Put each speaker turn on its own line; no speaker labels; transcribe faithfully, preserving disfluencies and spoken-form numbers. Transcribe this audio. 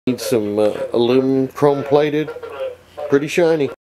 Need some uh, aluminum chrome plated, pretty shiny.